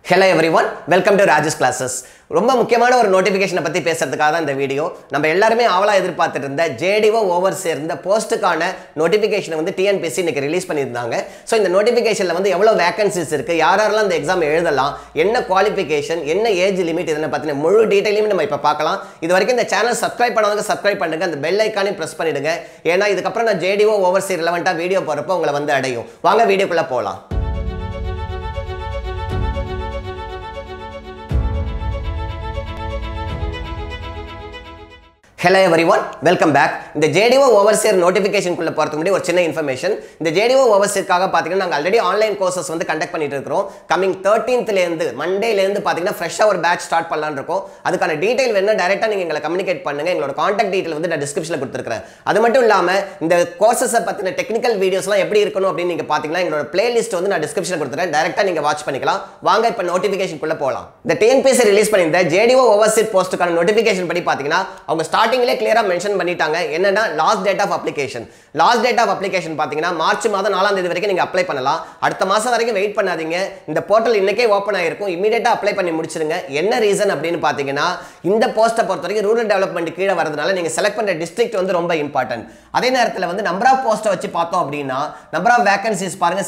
Hello everyone, welcome to RAJU'S classes. ரொம்ப முக்கியமான ஒரு நோட்டிஃபிகேஷனை பத்தி பேசுறதுக்காக தான் இந்த வீடியோ. நம்ம எல்லாரும் ஆவலா எதிர்பார்த்துட்டு இருந்த JDO Overser இந்த போஸ்டுக்கான நோட்டிஃபிகேஷனை வந்து TNPSC இன்னைக்கு ரிலீஸ் பண்ணிருந்தாங்க. சோ இந்த நோட்டிஃபிகேஷன்ல வந்து எவ்வளவு வேகன்சிஸ் இருக்கு, யாரெல்லாம் இந்த எக்ஸாம் எழுதலாம், என்ன குவாலிஃபிகேஷன், என்ன ஏஜ் லிமிட் இதனை பத்தின முழு டீடைலையும் நம்ம இப்ப பார்க்கலாம். இது வரைக்கும் இந்த சேனல் சப்ஸ்கிரைப் பண்ணாதவங்க சப்ஸ்கிரைப் பண்ணுங்க, அந்த பெல் ஐகானையும் பிரஸ் பண்ணிடுங்க. ஏன்னா இதுக்கு அப்புறம் நான் JDO Overser ரிலவெண்டா வீடியோ போறப்ப உங்களை வந்து அடையும். வாங்க வீடியோக்குள்ள போலாம். Hello everyone, welcome back. இந்த JDO Overser notification குள்ள போறதுக்கு முன்னாடி ஒரு சின்ன இன்ஃபர்மேஷன். இந்த JDO Overserக்காக பாத்தீங்கன்னா நாங்க ஆல்ரெடி ஆன்லைன் கோர்சஸ் வந்து கண்டக்ட் பண்ணிட்டு இருக்கோம். கமிங் 13th ல இருந்து மண்டேல இருந்து பாத்தீங்கன்னா ஃப்ரெஷா ஒரு பேட்ச் ஸ்டார்ட் பண்ணலாம்னு இருக்கோம். அதுக்கான டீடைல் வேணா டைரக்டா நீங்க எங்களை கம்யூனிகேட் பண்ணுங்க. எங்களோட கான்டாக்ட் டீடைல் வந்து நான் டிஸ்கிரிப்ஷன்ல கொடுத்திருக்கேன். அது மட்டும் இல்லாம இந்த கோர்சஸை பத்தின டெக்னிக்கல் வீடியோஸ்லாம் எப்படி இருக்கணும் அப்படின்னு நீங்க பாத்தீங்கன்னா எங்களோட பிளேலிஸ்ட் வந்து நான் டிஸ்கிரிப்ஷன்ல கொடுத்திருக்கேன். டைரக்டா நீங்க வாட்ச் பண்ணிக்கலாம். வாங்க இப்ப நோட்டிஃபிகேஷன் குள்ள போலாம். இந்த TNPSC ரிலீஸ் பண்ணிருந்த JDO Overser போஸ்டுக்கான நோட்டிஃபிகேஷன் படி பாத்தீங்கன்னா அவங்க ஸ்டார்டிங்ல கிளியரா மென்ஷன் பண்ணிட்டாங்க. என்னன்னா last date of application. Last date of application பாத்தீங்கன்னா மார்ச் மாதம் 4ஆம் தேதி வரைக்கும் நீங்க அப்ளை பண்ணலாம். அடுத்த மாசம் வரைக்கும் வெயிட் பண்ணாதீங்க. இந்த போர்ட்டல் இன்னைக்கே ஓபன் ஆயிருக்கும். இமிடியேட்டா அப்ளை பண்ணி முடிச்சிருங்க. என்ன ரீசன் அப்படின்னு பாத்தீங்கன்னா இந்த போஸ்ட்டை பொறுத்தவரைக்கும் ரூரல் டெவலப்மெண்ட் கீழ வரதுனால நீங்க செலக்ட் பண்ற டிஸ்ட்ரிக்ட் வந்து ரொம்ப இம்பார்ட்டன்ட். அதே நேரத்துல வந்து நம்பர் ஆஃப் போஸ்ட்டை வச்சு பார்த்தோம் அப்படின்னா நம்பர் ஆஃப் வேகன்சிஸ் பாருங்க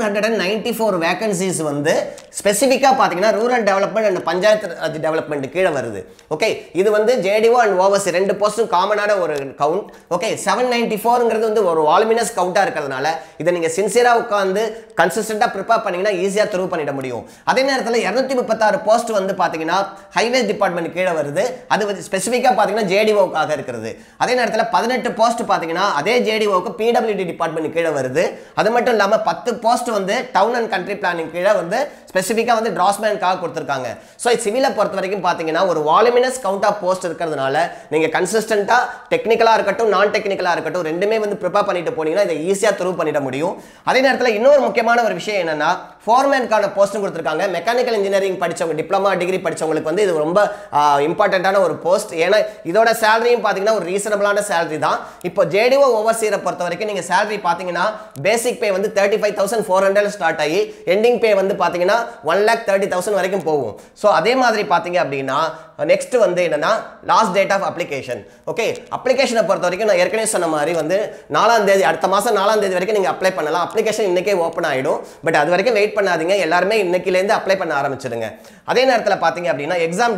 794 வேகன்சிஸ் வந்து ஸ்பெசிஃபிக்கா பாத்தீங்கன்னா rural development and panchayat raj development கீழ வருது. ஓகே, இது வந்து JDO அண்ட் Overser ரெண்டு போஸ்டும் காமனான ஒரு கவுண்ட். ஓகே, 794ங்கிறது வந்து ஒரு வால்யூமினஸ் கவுண்டா இருக்கிறதுனால இதை நீங்க சின்சியரா உட்கார்ந்து கன்சிஸ்டன்ட்டா ப்ரிப்பேர் பண்ணீங்கன்னா ஈஸியா த்ரூ பண்ணிட முடியும். அதே நேரத்துல 236 போஸ்ட் வந்து பாத்தீங்கன்னா ஹைவேஸ் டிபார்ட்மெண்ட் கீழ வருது. அது வந்து ஸ்பெசிஃபிக்கா பாத்தீங்கன்னா JDOக்காக இருக்குது. அதே நேரத்துல 18 போஸ்ட் பாத்தீங்கன்னா அதே JDOக்கு PWD டிபார்ட்மெண்ட் கீழ வருது. அது மட்டும் இல்லாம 10 போஸ்ட் வந்து டவுன் அண்ட் கண்ட்ரி பிளானிங் கீழ வந்து ஸ்பெசிஃபிக்கா வந்து டிராஸ்மேனுக்காக கொடுத்திருக்காங்க. சோ சிவிலை பொறுத்த வரைக்கும் பாத்தீங்கன்னா ஒரு வால்யூமினஸ் கவுண்ட் ஆஃப் போஸ்ட் இருக்கிறதுனால நீங்க கன்சிஸ்டன்ட்டா டெக்னிக்கலா இருக்கட்டும் நான் டெக்னிக்கலா இருக்கட்டும் ரெண்டுமே வந்து ப்ரிப்பேர் பண்ணிட்டு போனீங்கன்னா இதை ஈஸியா த்ரூ பண்ணிட முடியும். அதே நேரத்தில் இன்னொரு முக்கியமான ஒரு விஷயம் என்னன்னா ஃபோர்மேனுக்கான போஸ்ட் கொடுத்திருக்காங்க. மெக்கானிக்கல் இன்ஜினியரிங் படிச்சவங்க, டிப்ளமா டிகிரி படிச்சவங்களுக்கு வந்து இது ரொம்ப இம்பார்ட்டன்ட்டான ஒரு போஸ்ட். ஏன்னா இதோட சேலரியும் பாத்தீங்கன்னா ஒரு ரீசனபிளான சேலரி தான். இப்போ JDO Overser பொறுத்த வரைக்கும் நீங்க சேலரி பாத்தீங்கன்னா பேசிக் பே வந்து 35,400 ஸ்டார்ட் ஆகி எண்டிங் பே வந்து பாத்தீங்கன்னா 1,30,000 வரைக்கும் போகும். ஸோ அதே மாதிரி பாத்தீங்க அப்படின்னா நெக்ஸ்ட் வந்து என்னன்னா last date of application. Okay, அப்ளிகேஷனை பொறுத்த வரைக்கும் நான் ஏற்கனவே சொன்ன மாதிரி வந்து 4ஆம் தேதி அடுத்த மாசம் 4ஆம் தேதி வரைக்கும் நீங்க அப்ளை பண்ணலாம். அப்ளிகேஷன் இன்னைக்கே ஓப்பன் ஆயிடும். பட் அது வரைக்கும் வெயிட் பண்ணாதீங்க. எல்லாருமே இன்னைக்குலேருந்து அப்ளை பண்ண ஆரம்பிச்சிடுங்க. அதே நேரத்தில் பார்த்தீங்க அப்படின்னா எக்ஸாம்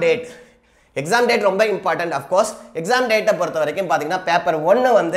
டேட் ரொம்ப இம்பார்ட்டன்ட். அஃப்கோர்ஸ் எக்ஸாம் டேட்டை பொறுத்த வரைக்கும் பார்த்தீங்கன்னா பேப்பர் 1 வந்து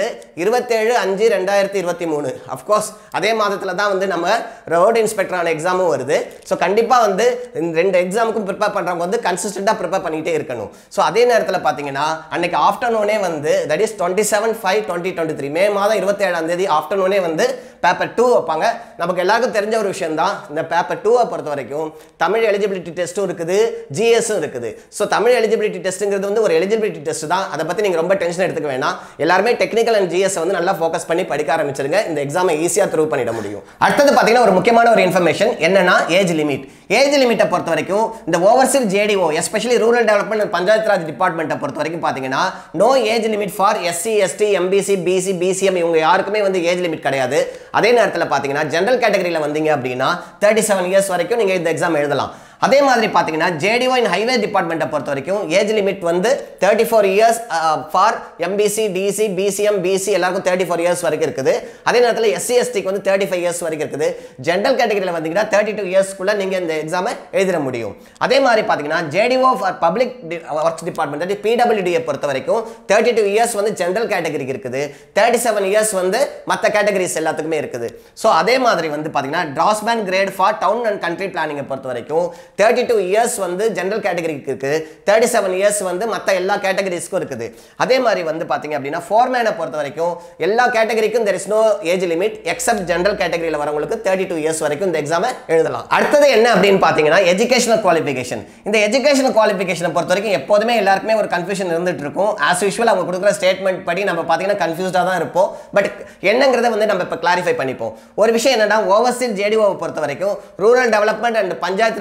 27/5/2023. அஃப்கோர்ஸ் அதே மாதத்தில் தான் வந்து நம்ம ரோடு இன்ஸ்பெக்டரான எக்ஸாமும் வருது. ஸோ கண்டிப்பாக வந்து இந்த ரெண்டு எக்ஸாமுக்கும் ப்ரிப்பேர் பண்ணுறவங்க வந்து கன்சிஸ்டண்டாக ப்ரிப்பேர் பண்ணிகிட்டே இருக்கணும். ஸோ அதே நேரத்தில் பார்த்தீங்கன்னா அன்னைக்கு ஆஃப்டர்நூனே வந்து தட் இஸ் 27/5/2023 மே மாதம் 27ஆம் தேதி ஆஃப்டர்நூனே வந்து பேப்பர் 2 வைப்பாங்க. நமக்கு எல்லாருக்கும் தெரிஞ்ச ஒரு விஷயம் தான். இந்த பேப்பர் 2 பொறுத்த வரைக்கும் தமிழ் எலிஜிபிலிட்டி டெஸ்ட்டும் இருக்குது, GSும் இருக்குது. ஸோ தமிழ் எலிஜிபிலிட்டி டெஸ்ட்ங்கிறது வந்து ஒரு எலிஜிபிலிட்டி டெஸ்ட் தான். அதை பத்தி நீங்க ரொம்ப டென்ஷன் எடுத்துக்க வேணாம். எல்லாரும் டெக்னிக்கல் அண்ட் GS வந்து நல்லா ஃபோக்கஸ் பண்ணி படிக்க ஆரம்பிச்சிருங்க. இந்த எக்ஸாமை ஈஸியா த்ரூ பண்ணிட முடியும். அடுத்து பாத்தீங்கன்னா ஒரு முக்கியமான ஒரு இன்ஃபர்மேஷன் என்னன்னா ஏஜ் லிமிட். ஏஜ் லிமிட்டை பொறுத்த வரைக்கும் இந்த Overser JDO especially rural development and panchayat raj டிபார்ட்மெண்ட்டை பொறுத்த வரைக்கும் பாத்தீங்கன்னா no age limit for SC ST MBC BC BCM இவங்க யாருக்குமே வந்து ஏஜ் லிமிட் கிடையாது. அதே நேரத்தில் பாத்தீங்கன்னா ஜெனரல் கேட்டகரியில வந்தீங்க அப்படின்னா 37 இயர்ஸ் வரைக்கும் நீங்க இந்த எக்ஸாம் எழுதலாம். அதே மாதிரி பாத்தீங்கன்னா JDO இன் ஹைவே டிபார்ட்மெண்ட்டை பொறுத்த வரைக்கும் ஏஜ் லிமிட் வந்து 34 years for MBC DC BCM BC எல்லாருக்கும் 34 இயர்ஸ் வரைக்கும் இருக்குது. அதே நேரத்தில் SC STக்கு வந்து 35 இயர்ஸ் வரைக்கும் இருக்குது. ஜெனரல் கேட்டகரியில வந்தீங்கன்னா 32 இயர்ஸ்க்குள்ள நீங்க இந்த எக்ஸாமை எழுத முடியும். அதே மாதிரி பாத்தீங்கன்னா JDO for public works department PWD பொறுத்த வரைக்கும் 32 இயர்ஸ் வந்து ஜெனரல் கேட்டகரிக்கு இருக்குது, 37 இயர்ஸ் வந்து மற்ற கேட்டகரிஸ் எல்லாத்துக்குமே இருக்குது. ஸோ அதே மாதிரி வந்து பாத்தீங்கன்னா draughtsman grade for town and country பிளானிங்கை பொறுத்த வரைக்கும் 32 இயர்ஸ் வந்து ஜெனரல் கேட்டகரிக்கு இருக்கு, 37 இயர்ஸ் வந்து மற்ற எல்லா கேட்டகரிஸ்க்கும் இருக்குது. அதே மாதிரி வந்து பாத்தீங்க அப்படின்னா ஃபோர்மேனை பொறுத்த வரைக்கும் எல்லா கேட்டகரிக்கும் there is no age limit except general கேட்டகரியில வரவங்களுக்கு 32 இயர்ஸ் வரைக்கும் இந்த எக்ஸாமை எழுதலாம். அடுத்தது என்ன அப்படின்னு பாத்தீங்கன்னா எஜுகேஷனல் குவாலிஃபிகேஷன். இந்த எஜுகேஷனல் குவாலிஃபிகேஷனை பொறுத்த வரைக்கும் எப்போதுமே எல்லாருக்குமே ஒரு கன்ஃபியூஷன் இருந்துட்டு இருக்கும். ஆஸ் யூஷுவல் அவங்க கொடுக்குற ஸ்டேட்மெண்ட் படி நம்ம பாத்தீங்கன்னா கன்ஃபியூஸ்டா தான் இருப்போம். பட் என்னங்கிறத வந்து நம்ம இப்ப கிளாரிஃபை கிளாரிஃபை பண்ணிப்போம். ஒரு விஷயம் என்னன்னா Overser JDO பொறுத்த வரைக்கும் rural development and panchayat raj department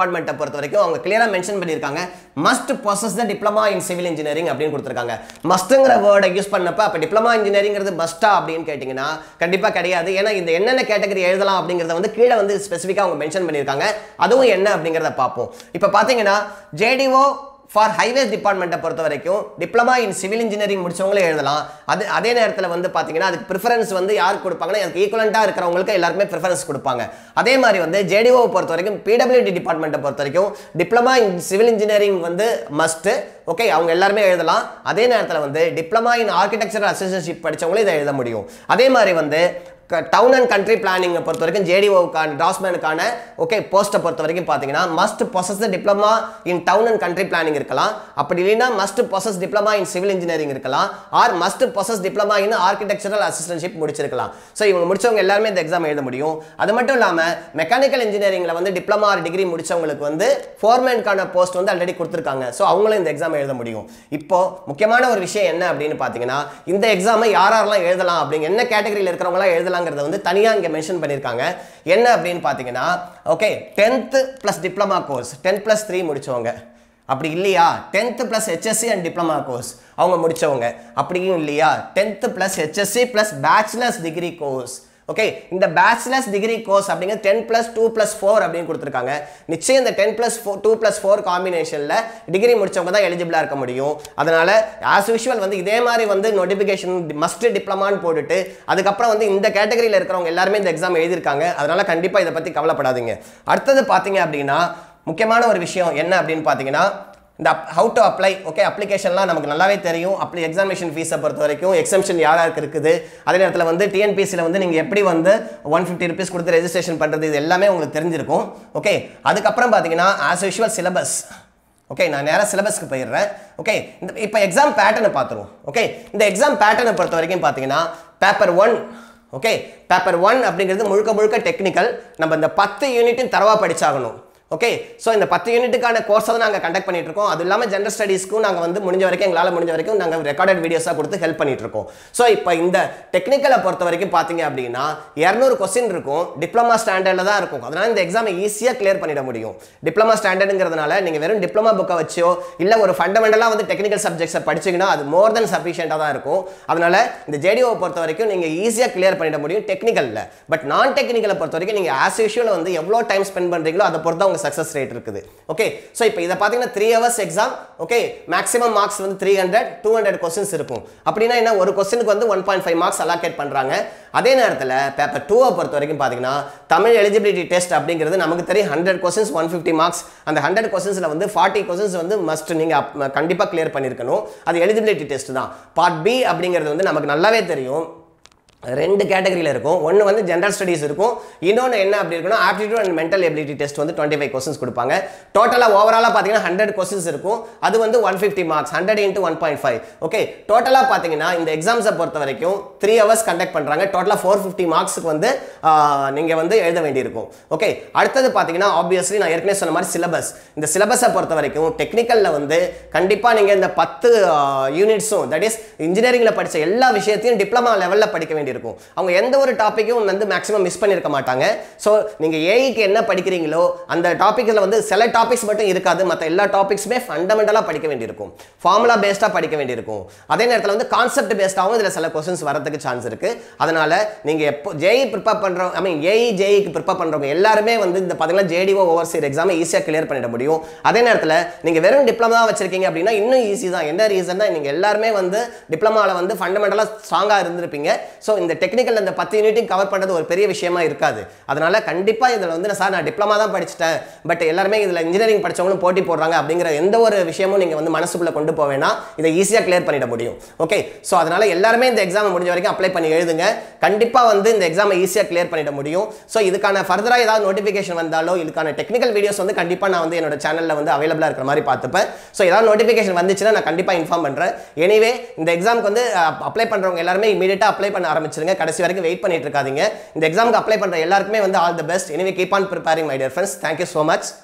டிபார்ட்மெண்ட்டை பொறுத்த வரைக்கும் அவங்க கிளியரா மென்ஷன் பண்ணியிருக்காங்க must possess the diploma in civil engineering அப்படின்னு கொடுத்துருக்காங்க. மஸ்ட்ங்கிற வேர்டை யூஸ் பண்ணப்ப அப்ப டிப்ளமா இன்ஜினியரிங்கிறது மஸ்டா அப்படின்னு கேட்டிங்கன்னா கண்டிப்பா கிடையாது. ஏன்னா இந்த என்னென்ன கேட்டகரி எழுதலாம் அப்படிங்கறத வந்து கீழே வந்து ஸ்பெசிஃபிக்கா அவங்க மென்ஷன் பண்ணியிருக்காங்க. அதுவும் என்ன அப்படிங்கறத பார்ப்போம். இப்போ பாத்தீங்கன்னா JDO ஃபார் ஹைவேஸ் டிபார்ட்மெண்ட்டை பொறுத்த வரைக்கும் டிப்ளமா இன் சிவில் இன்ஜினியரிங் முடிச்சவங்களே எழுதலாம். அதே நேரத்தில் வந்து பார்த்தீங்கன்னா அதுக்கு ப்ரிஃபரன்ஸ் வந்து யாருக்கு கொடுப்பாங்கன்னா அதுக்கு ஈக்குவலண்ட்டாக இருக்கிறவங்களுக்கு எல்லாருமே ப்ரிஃபரன்ஸ் கொடுப்பாங்க. அதே மாதிரி வந்து JDO பொறுத்த வரைக்கும் PWD டிபார்ட்மெண்ட்டை பொறுத்த வரைக்கும் டிப்ளமா இன் சிவில் இன்ஜினியரிங் வந்து மஸ்ட். ஓகே, அவங்க எல்லாருமே எழுதலாம். அதே நேரத்தில் வந்து டிப்ளமா இன் ஆர்கிடெக்சரல் அசிஸ்டன்ட்ஷிப் படித்தவங்களே இதை எழுத முடியும். அதே மாதிரி வந்து டவுன் அண்ட் கண்ட்ரி பிளானிங் பொறுத்த வரைக்கும் JDOக்கான டிராஸ்மேனுக்கான ஓகே போஸ்ட்டை பொறுத்த வரைக்கும் பார்த்தீங்கன்னா must possess the diploma in town and country planning இருக்கலாம். அப்படி இல்லைன்னா must possess diploma in civil engineering இருக்கலாம். Or must possess diploma in architectural assistantship முடிச்சிருக்கலாம். ஸோ இவங்க முடிச்சவங்க எல்லாருமே இந்த எக்ஸாம் எழுத முடியும். அது மட்டும் இல்லாமல் மெக்கானிக்கல் இன்ஜினியரிங்ல வந்து டிப்ளமா டிகிரி முடிச்சவங்களுக்கு வந்து ஃபோர்மேனுக்கான போஸ்ட் வந்து ஆல்ரெடி கொடுத்துருக்காங்க. ஸோ அவங்களும் இந்த எக்ஸாம் எழுத முடியும். இப்போ முக்கியமான ஒரு விஷயம் என்ன அப்படின்னு பார்த்தீங்கன்னா இந்த எக்ஸாமை யாரெல்லாம் எழுதலாம் அப்படிங்க என்ன கேட்டகரியில் இருக்கிறவங்களாம் எழுதலாம் வந்து தனியா இங்க மென்ஷன் பண்ணிருக்காங்க. என்ன அப்படின்னு பாத்தீங்கன்னா okay 10th plus diploma course 10+3 முடிச்சவங்க, அப்படி இல்லையா 10th plus HSC and diploma course அவங்க முடிச்சவங்க, அப்படியும் இல்லையா 10th plus HSC plus bachelors degree course. Okay, இந்த பேச்சுலர்ஸ் டிகிரி கோர்ஸ் அப்படிங்கிறது 10+2+4 அப்படின்னு கொடுத்துருக்காங்க. நிச்சயம் இந்த 10+2+4 காம்பினேஷன்ல டிகிரி முடிச்சவங்க தான் எலிஜிபிளா இருக்க முடியும். அதனால ஆஸ் யூஷுவல் வந்து இதே மாதிரி வந்து நோட்டிபிகேஷன் மஸ்ட் டிப்ளமான்னு போட்டுட்டு அதுக்கப்புறம் வந்து இந்த கேட்டகரியில் இருக்கிறவங்க எல்லாருமே இந்த எக்ஸாம் எழுதியிருக்காங்க. அதனால கண்டிப்பா இதை பத்தி கவலைப்படாதீங்க. அடுத்தது பாத்தீங்க அப்படின்னா முக்கியமான ஒரு விஷயம் என்ன அப்படின்னு பாத்தீங்கன்னா இந்த ஹவு டு அப்ளை. ஓகே, அப்ளிகேஷன்லாம் நமக்கு நல்லாவே தெரியும். அப்படி எக்ஸாமினேஷன் ஃபீஸை பொறுத்த வரைக்கும் எக்ஸம்ஷன் யாருக்கு இருக்குது, அதே நேரத்தில் வந்து TNPSCயில் வந்து நீங்கள் எப்படி வந்து 150 rupees கொடுத்து ரெஜிஸ்ட்ரேஷன் பண்ணுறது இது எல்லாமே உங்களுக்கு தெரிஞ்சிருக்கும். ஓகே, அதுக்கப்புறம் பார்த்தீங்கன்னா ஆஸ் யூஷுவல் சிலபஸ். ஓகே, நான் நேராக சிலபஸ்க்கு போயிடுறேன். ஓகே, இப்போ எக்ஸாம் பேட்டர்னை பார்த்துருவோம். ஓகே, இந்த எக்ஸாம் பேட்டர்னை பொறுத்த வரைக்கும் பார்த்தீங்கன்னா பேப்பர் 1 ஓகே பேப்பர் 1 அப்படிங்கிறது முழுக்க முழுக்க டெக்னிக்கல். நம்ம இந்த 10 யூனிட்டும் தரவா படிச்சாகணும். ஓகே, ஸோ இந்த 10 யூனிட்டுக்கான கோர்ஸை தான் நாங்கள் கண்டக்ட் பண்ணிட்டு இருக்கோம். அது இல்லாமல் ஜென்ரல் ஸ்டடீஸ்க்கும் நாங்கள் வந்து முடிஞ்ச வரைக்கும் எங்களால் முடிஞ்ச வரைக்கும் நாங்கள் ரெக்கார்டட் வீடியோஸாக கொடுத்து ஹெல்ப் பண்ணிட்டு இருக்கோம். ஸோ இப்போ இந்த டெக்னிக்கலை பொறுத்த வரைக்கும் பார்த்தீங்க அப்படின்னா 200 கொஸ்டின் இருக்கும். டிப்ளமா ஸ்டாண்டர்டில் தான் இருக்கும். அதனால இந்த எக்ஸாமை ஈஸியாக கிளியர் பண்ணிட முடியும். டிப்ளமா ஸ்டாண்டர்டுங்கிறதுனால நீங்கள் வெறும் டிப்ளமா புக்கை வச்சோ இல்லை ஒரு ஃபண்டமெண்டலாக வந்து டெக்னிக்கல் சப்ஜெக்ட்ஸை படிச்சிங்கன்னா அது மோர் தென் சஃபிஷியண்டாக தான் இருக்கும். அதனால இந்த JDO பொறுத்த வரைக்கும் நீங்கள் ஈஸியாக கிளியர் பண்ணிட முடியும் டெக்னிக்கலில். பட் நான் டெக்னிக்கலை பொறுத்த வரைக்கும் நீங்கள் ஆஸ் யூஷுவல் வந்து எவ்வளோ டைம் ஸ்பெண்ட் பண்ணுறீங்களோ அதை பொறுத்து அவங்க சக்சஸ் ரேட் இருக்குது. ஓகே, சோ இப்போ இத பாத்தீங்கன்னா 3 hours exam. Okay, maximum marks வந்து 300 200 क्वेश्चंस இருக்கும். அப்படினா என்ன ஒரு क्वेश्चनக்கு வந்து 1.5 மார்க்ஸ் அலோகேட் பண்றாங்க. அதே நேரத்துல பேப்பர் 2 பொறுத்த வரைக்கும் பாத்தீங்கன்னா தமிழ் எலிஜிபிலிட்டி டெஸ்ட் அப்படிங்கிறது நமக்கு தெரியும் 100 क्वेश्चंस 150 மார்க்ஸ். அந்த 100 क्वेश्चंसல வந்து 40 क्वेश्चंस வந்து மஸ்ட் நீங்க கண்டிப்பா கிளியர் பண்ணிருக்கணும். அது எலிஜிபிலிட்டி டெஸ்ட் தான். பார்ட் B அப்படிங்கிறது வந்து நமக்கு நல்லாவே தெரியும். ரெண்டு கேட்டகரியில் இருக்கும். ஒன்று வந்து ஜென்ரல் ஸ்டடீஸ் இருக்கும். இன்னொன்று என்ன அப்படி இருக்குன்னா aptitude and mental ability test வந்து 25 கொஸ்டின்ஸ் கொடுப்பாங்க. டோட்டலாக ஓவராலாக பார்த்தீங்கன்னா 100 கொஸ்டின்ஸ் இருக்கும். அது வந்து 150 மார்க்ஸ் 100 × 1.5. ஓகே, டோட்டலாக பார்த்தீங்கன்னா இந்த எக்ஸாம்ஸை பொறுத்த வரைக்கும் 3 hours கண்டக்ட் பண்ணுறாங்க. டோட்டலாக 450 மார்க்ஸுக்கு வந்து நீங்கள் வந்து எழுத வேண்டியிருக்கும். ஓகே, அடுத்தது பார்த்தீங்கன்னா ஆப்வியஸ்லி நான் ஏற்கனவே சொன்ன மாதிரி சிலபஸ். இந்த சிலபஸை பொறுத்த வரைக்கும் டெக்னிக்கலில் வந்து கண்டிப்பாக நீங்கள் இந்த 10 யூனிட்ஸும் தட் இஸ் இன்ஜினியரிங்கில் படித்த எல்லா விஷயத்தையும் டிப்ளமா லெவலில் படிக்க வேண்டியிருக்கும். அவங்க எந்த ஒரு டாபிக்கும் வந்து மேக்ஸிமம் மிஸ் பண்ணிருக்க மாட்டாங்க. ஸோ நீங்கள் ஏஐக்கு என்ன படிக்கிறீங்களோ அந்த டாப்பிக்கில் வந்து சில டாபிக்ஸ் மட்டும் இருக்காது. மற்ற எல்லா டாபிக்ஸுமே ஃபண்டமெண்டலாக படிக்க வேண்டியிருக்கும். ஃபார்முலா பேஸ்டாக படிக்க வேண்டியிருக்கும். அதே நேரத்தில் வந்து கான்செப்ட் பேஸ்டாகவும் இதில் சில கொஸ்டின்ஸ் வரதுக்கு சான்ஸ் இருக்குது. அதனால் நீங்கள் எப்போ ஜேஇ ப்ரிப்பேர் பண்ணுறோம் ஜேஇக்கு ப்ரிப்பேர் பண்ணுறவங்க எல்லாருமே வந்து இந்த பார்த்தீங்கன்னா JDO ஓவர்சீர் எக்ஸாமை ஈஸியாக கிளியர் பண்ணிட முடியும். அதே நேரத்தில் நீங்கள் வெறும் டிப்ளமா வச்சிருக்கீங்க அப்படின்னா இன்னும் ஈஸி தான். என்ன ரீசன்னா நீங்கள் எல்லாருமே வந்து டிப்ளமாவில் வந்து ஃபண்டமெண்டலாக ஸ்ட்ராங்காக இருந்திருப்பீங்க. ஸோ இந்த டெக்னிக்கல் அந்த 10 யூனிட்டையும் கவர் பண்ணுறது ஒரு பெரிய விஷயமா இருக்காது. அதனால கண்டிப்பாக இதில் வந்து சார் நான் டிப்ளமா தான் படிச்சுட்டேன் பட் எல்லாருமே இதில் இன்ஜினியரிங் படித்தவங்களும் போட்டி போடுறாங்க அப்படிங்கிற எந்த ஒரு விஷயமும் நீங்கள் வந்து மனசுக்குள்ளே கொண்டு போவேன்னா இதை ஈஸியாக கிளியர் பண்ணிட முடியும். ஓகே, ஸோ அதனால எல்லாருமே இந்த எக்ஸாம் முடிஞ்ச வரைக்கும் அப்ளை பண்ணி எழுதுங்க. கண்டிப்பாக வந்து இந்த எக்ஸாமை ஈஸியாக கிளியர் பண்ணிட முடியும். ஸோ இதுக்கான ஃபர்தராக ஏதாவது நோட்டிஃபிகேஷன் வந்தாலோ இதுக்கான டெக்னிக்கல் வீடியோஸ் வந்து கண்டிப்பாக நான் வந்து என்னோட சேனலில் வந்து அவைலபிளாக இருக்கிற மாதிரி பார்த்துப்பேன். ஸோ ஏதாவது நோட்டிஃபிகேஷன் வந்துச்சுன்னா நான் கண்டிப்பாக இன்ஃபார்ம் பண்ணுறேன். எனிவே இந்த எக்ஸாமுக்கு வந்து அப்ளை பண்ணுறவங்க எல்லாருமே இமீடியட்டாக அப்ளை பண்ண ஆரம்பிச்சிருங்க. கடைசி வரைக்கும் வெயிட் பண்ணிட்டு இருக்காதீங்க. இந்த எக்ஸாமுக்கு அப்ளை பண்ற எல்லாருக்குமே வந்து all the best. Anyway keep on preparing my dear friends. Thank you so much.